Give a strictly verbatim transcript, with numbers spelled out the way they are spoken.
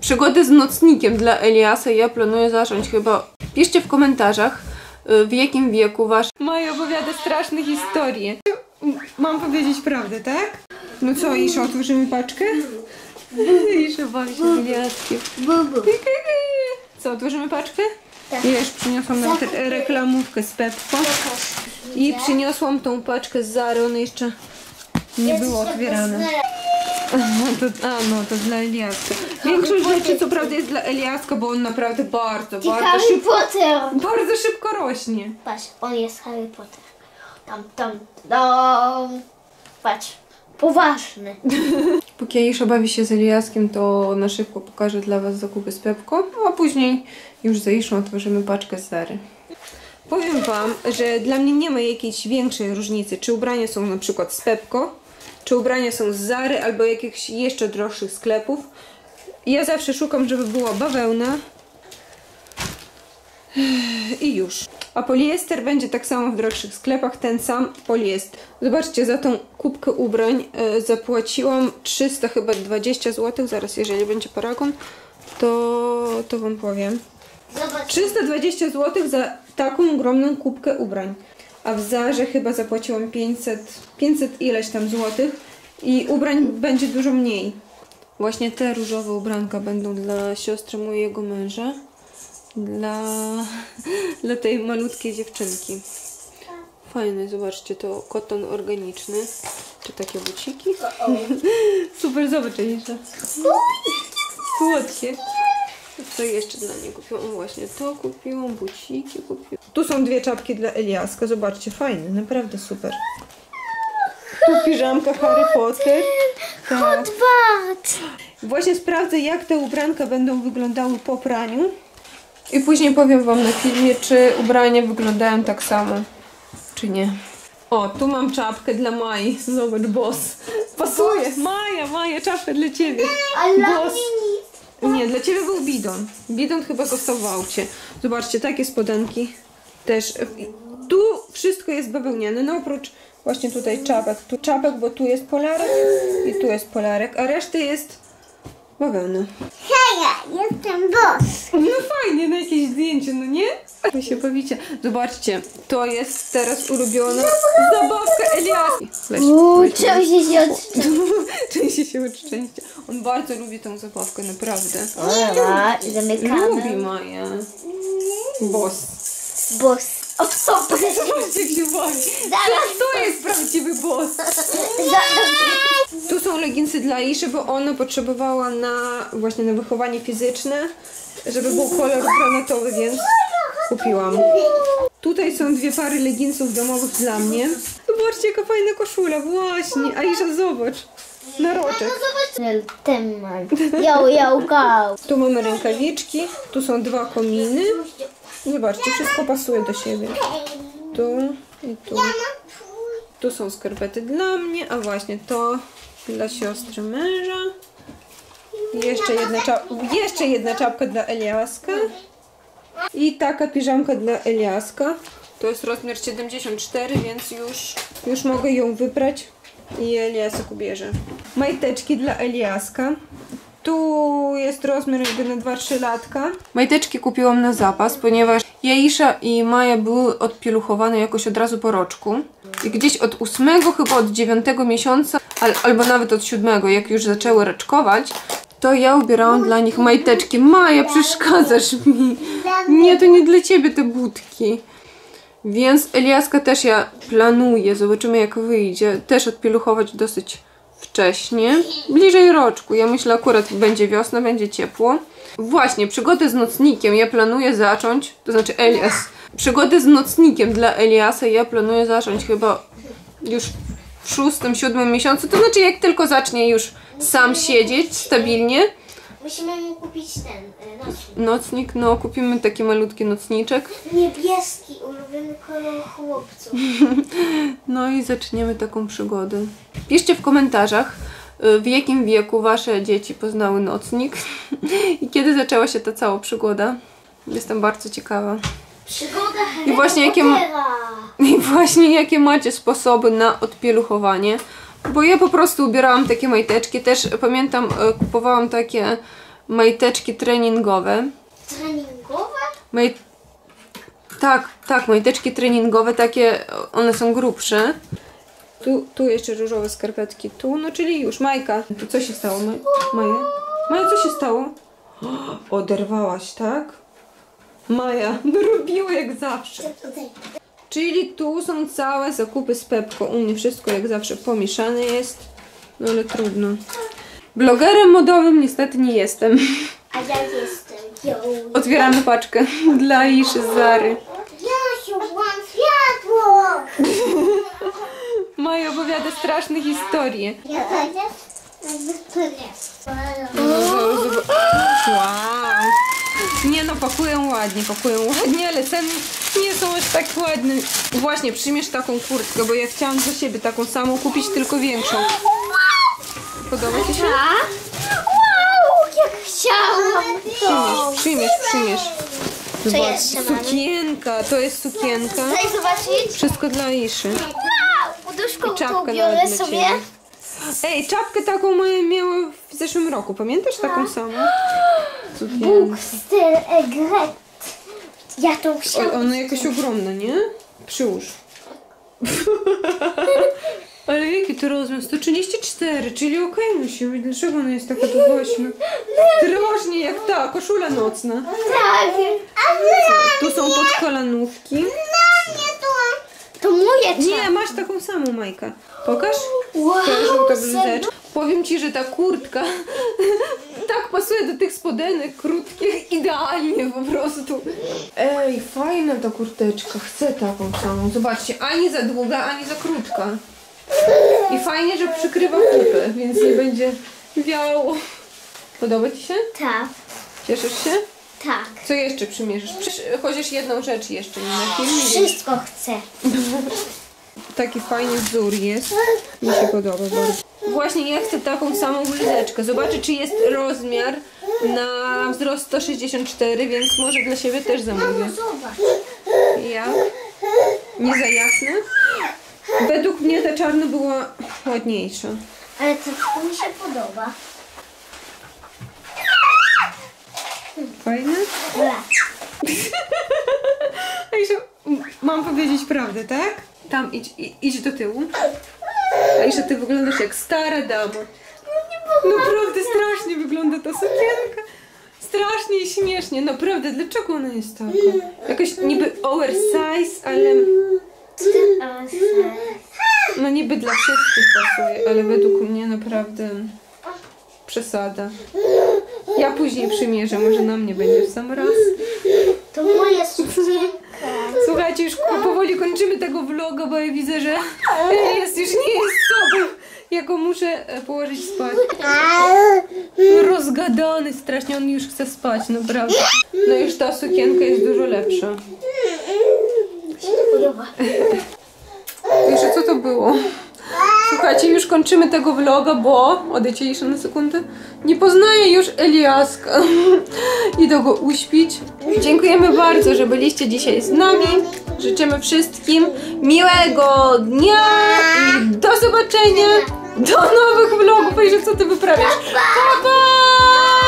przygody z nocnikiem dla Eliasa ja planuję zacząć chyba. Piszcie w komentarzach, w jakim wieku wasz Maja opowiada straszne historie. Mam powiedzieć prawdę, tak? No co, Isza, otworzymy paczkę? Isza bawi się z Eliaskiem. Co, otworzymy paczkę? Tak. Ja już przyniosłam nam tę reklamówkę z Pepko. I przyniosłam tą paczkę z Zary, ona jeszcze nie było otwierane. To, a no, to dla Eliaska. Większość rzeczy co prawda jest dla Eliaska, bo on naprawdę bardzo, bardzo szybko, bardzo szybko rośnie. Patrz, on jest Harry Potter. Tam, tam, tam. Patrz, poważny. Póki Aisza bawi się z Eliaskiem, to na szybko pokażę dla was zakupy z Pepko, a później już z Aiszą otworzymy paczkę z Zary. Powiem wam, że dla mnie nie ma jakiejś większej różnicy, czy ubrania są na przykład z Pepko, czy ubrania są z Zary albo jakichś jeszcze droższych sklepów. Ja zawsze szukam, żeby była bawełna i już. A poliester będzie tak samo w droższych sklepach, ten sam poliester. Zobaczcie, za tą kubkę ubrań e, zapłaciłam trzysta chyba dwadzieścia złotych. Zaraz, jeżeli będzie paragon, to, to wam powiem. Zobacz. trzysta dwadzieścia złotych za taką ogromną kubkę ubrań. A w Zarze chyba zapłaciłam pięćset, pięćset ileś tam złotych i ubrań będzie dużo mniej. Właśnie te różowe ubranka będą dla siostry mojego męża. Dla, dla tej malutkiej dziewczynki. Fajne, zobaczcie, to koton organiczny. Czy takie buciki? Super, zobacz, Aisza. Słodkie. Co jeszcze dla niej kupiłam? Właśnie to kupiłam, buciki kupiłam. Tu są dwie czapki dla Eliaska, zobaczcie, fajne, naprawdę super. Tu piżamka Harry Potter. Hot Bat. Właśnie sprawdzę, jak te ubranka będą wyglądały po praniu. I później powiem wam na filmie, czy ubrania wyglądają tak samo, czy nie. O, tu mam czapkę dla Mai. Zobacz, boss. Pasuje. Boss. Maja, Maja, czapka dla ciebie. Boss. Nie, dla ciebie był bidon. Bidon chyba został w aucie. Zobaczcie, takie spodenki. Też. Tu wszystko jest bawełniane, no oprócz właśnie tutaj czapek. Tu czapek, bo tu jest polarek i tu jest polarek, a reszta jest bawełna. Hej, jestem boss. No fajnie, na jakieś zdjęcie, no nie? Wy się bawicie. Zobaczcie, to jest teraz ulubiona zabawka Eliaski. Uuu, trzęsie się od szczęścia. Trzęsie się od szczęścia. On bardzo lubi tą zabawkę, naprawdę. Dobra, zamykamy. Lubi Maja. Boss. Boss. O, co? Zobaczcie, jak się bawi. To jest prawdziwy boss. Tu są leginsy dla Aiszy, bo ona potrzebowała na właśnie na wychowanie fizyczne, żeby był kolor granatowy, więc kupiłam. Tutaj są dwie pary leginsów domowych dla mnie. Zobaczcie, jaka fajna koszula, właśnie. Aisza, zobacz. Na roczek. Temat. Yo, yo, go. Tu mamy rękawiczki, tu są dwa kominy. Zobaczcie, wszystko pasuje do siebie. Tu i tu. Tu są skarpety dla mnie, a właśnie to dla siostry męża. Jeszcze jedna, czap jeszcze jedna czapka dla Eliaska. I taka piżamka dla Eliaska. To jest rozmiar siedemdziesiąt cztery, więc już, już mogę ją wyprać i Eliasek ubierze. Majteczki dla Eliaska. Tu jest rozmiar jakby na dwa trzy latka. Majteczki kupiłam na zapas, ponieważ Aisza i Maja były odpieluchowane jakoś od razu po roczku. I gdzieś od ósmego, chyba od dziewiątego miesiąca, al, albo nawet od siódmego, jak już zaczęły raczkować, to ja ubierałam dla nich majteczki. Maja, przeszkadzasz mi. Nie, to nie dla ciebie te budki. Więc Eliaska też ja planuję, zobaczymy jak wyjdzie, też odpieluchować dosyć wcześnie, bliżej roczku. Ja myślę, akurat będzie wiosna, będzie ciepło. Właśnie, przygody z nocnikiem ja planuję zacząć, to znaczy Elias, przygody z nocnikiem dla Eliasa ja planuję zacząć chyba już w szóstym, siódmym miesiącu, to znaczy jak tylko zacznie już sam siedzieć stabilnie. Musimy mu kupić ten y, nocnik. Nocnik, no kupimy taki malutki nocniczek. Niebieski, ulubiony kolor chłopców. No i zaczniemy taką przygodę. Piszcie w komentarzach, w jakim wieku wasze dzieci poznały nocnik i kiedy zaczęła się ta cała przygoda. Jestem bardzo ciekawa. Przygoda I właśnie jakie, ma... I właśnie jakie macie sposoby na odpieluchowanie. Bo ja po prostu ubierałam takie majteczki. Też pamiętam, kupowałam takie majteczki treningowe. Treningowe? Maj... Tak, tak, majteczki treningowe, takie, one są grubsze. Tu, tu jeszcze różowe skarpetki, tu, no czyli już, Majka. Tu co się stało, Maj... Maja? Maja, co się stało? O, oderwałaś, tak? Maja, no robiła jak zawsze. Czyli tu są całe zakupy z Pepko. U mnie wszystko jak zawsze pomieszane jest. No ale trudno. Blogerem modowym niestety nie jestem. A ja jestem. Yo. Otwieramy paczkę dla Iszy z Zary. Jasiu, włącz światło! Maja opowiada straszne historie. Ja też? Jakby to nie. Wow. Nie no, pakują ładnie, pakują ładnie, ale ceny nie są aż tak ładne. Właśnie, przymierz taką kurtkę, bo ja chciałam dla siebie taką samą kupić, tylko większą. Podoba ci się? Tak? Wow, jak chciałam to! Przymierz, przymierz, przymierz. Co Zobacz, jeszcze mamy? sukienka, to jest sukienka. Chcesz zobaczyć? Wszystko dla Iszy. Wow! Poduszką I czapkę to biorę nawet dla sobie. ciebie. Ej, czapkę taką Maja miała w zeszłym roku, pamiętasz taką samą? Sukienkę. Bookster Egret. Ja to Oj, chciałam. ona jakaś ogromna, nie? Przyłóż. Ale jaki to rozmiar? sto trzydzieści cztery, czyli okej okay, musi być. Dlaczego ona jest taka długośna? Strasznie jak ta koszula nocna. Tak. Tu są podkolanówki. To moje Nie, czapki. masz taką samą, Majka. Pokaż. Wow, Ta żółta serio? bluzeczka. Powiem ci, że ta kurtka tak pasuje do tych spodenek krótkich idealnie po prostu. Ej, fajna ta kurteczka. Chcę taką samą. Zobaczcie, ani za długa, ani za krótka. I fajnie, że przykrywa kupę, więc nie będzie wiało. Podoba ci się? Tak. Cieszysz się? Tak. Co jeszcze przymierzysz? Przysz- Chociaż jedną rzecz jeszcze nie na filmie. Wszystko chcę. Taki fajny wzór jest. Mi się podoba bardzo. Właśnie ja chcę taką samą bluzeczkę. Zobaczę, czy jest rozmiar na wzrost sto sześćdziesiąt cztery, więc może dla siebie też zamówię. Zobacz. Jak? Nie za jasne? Według mnie ta czarna była ładniejsza. Ale to mi się podoba. Fajne? Aisza, mam powiedzieć prawdę, tak? Tam idź, i- idź do tyłu. Aisza, ty wyglądasz jak stara dama. Naprawdę strasznie wygląda ta sukienka. Strasznie i śmiesznie. Naprawdę, dlaczego ona jest taka? Jakaś niby oversize, ale no niby dla wszystkich pasuje, ale według mnie naprawdę przesada. Ja później przymierzę, może na mnie będzie w sam raz. To moje sukienka. Słuchajcie, już powoli kończymy tego vloga, bo ja widzę, że jest już nie jest sobą. Ja go muszę e, położyć spać. Rozgadany strasznie, on już chce spać, naprawdę. No już ta sukienka jest dużo lepsza. Mi się to podoba. Jeszcze co to było? Słuchajcie, już kończymy tego vloga, bo... Odejdźcie jeszcze na sekundę. Nie poznaję już Eliaska. Idę go uśpić. Dziękujemy bardzo, że byliście dzisiaj z nami. Życzymy wszystkim miłego dnia i do zobaczenia. Do nowych vlogów. Ej, że co ty wyprawiasz? Pa, pa!